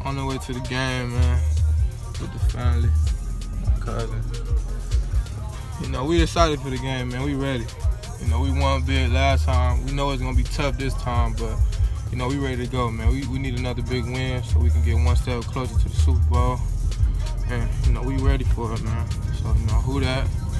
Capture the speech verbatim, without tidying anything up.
On the way to the game, man, with the family, my cousin. You know, we excited for the game, man. We ready. You know, we won big last time. We know it's gonna be tough this time, but you know, we ready to go, man. We, we need another big win so we can get one step closer to the Super Bowl. And you know, we ready for it, man. So you know, who that?